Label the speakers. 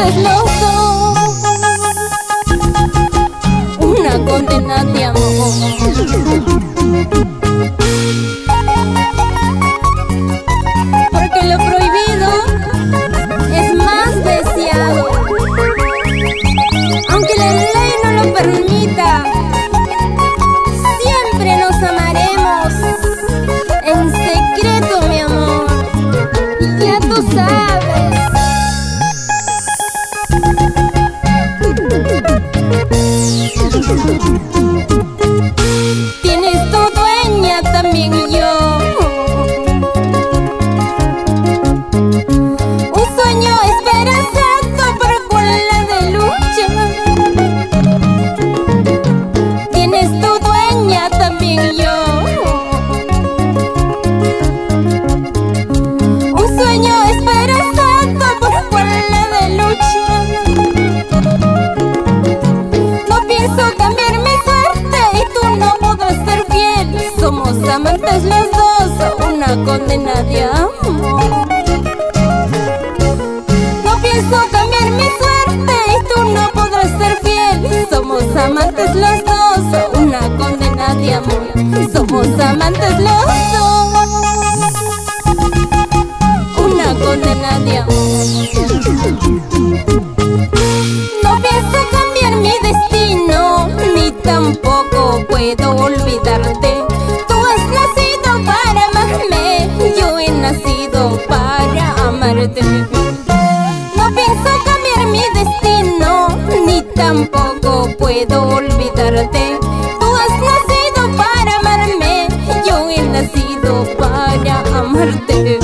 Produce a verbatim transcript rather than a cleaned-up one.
Speaker 1: amantes los dos, una condena de amor. Porque lo prohibido es más deseado, aunque la ley no lo permita. Siempre nos amaremos en secreto, mi amor, ya tú sabes. Tienes tu dueña, también yo. Un sueño esperanzado por cual de lucha. Tienes tu dueña, también yo. Un sueño esperanzado por cual de lucha. No pienso cambiar mi suerte y tú no podrás ser fiel. Somos amantes los dos, una condena de amor. No pienso cambiar mi suerte y tú no podrás ser fiel. Somos amantes los dos, una condena de amor. Somos amantes los dos, una condena de amor. No pienso cambiar mi destino, ni tampoco puedo olvidarte. Tú has nacido para amarme, yo he nacido para amarte. No pienso cambiar mi destino, ni tampoco puedo olvidarte. Tú has nacido para amarme, yo he nacido para amarte.